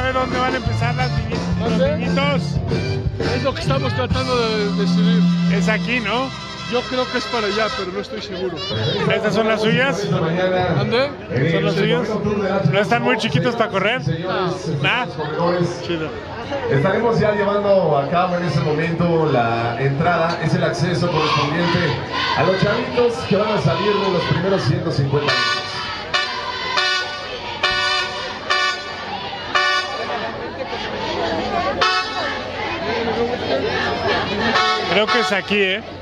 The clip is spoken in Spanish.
sabe dónde van a empezar los niñitos? Es lo que estamos tratando de decidir. Es aquí, ¿no? Yo creo que es para allá, pero no estoy seguro. ¿Estas son las suyas? ¿Dónde? ¿Son los suyos? ¿No están muy chiquitos para correr? ¿Nah? Chido. Estaremos ya llevando a cabo en ese momento la entrada, es el acceso correspondiente a los chavitos que van a salir de los primeros 150 metros. Creo que es aquí, ¿eh?